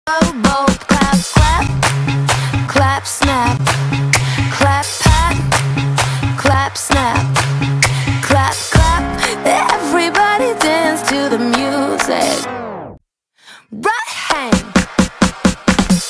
both clap, clap, clap, snap, clap, pat, clap, snap, clap, clap. Everybody dance to the music. Right hand